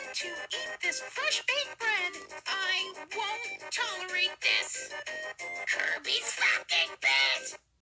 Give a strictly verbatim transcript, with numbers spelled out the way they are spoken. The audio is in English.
to eat this fresh baked bread. I won't tolerate this. Kirby's fucking pissed!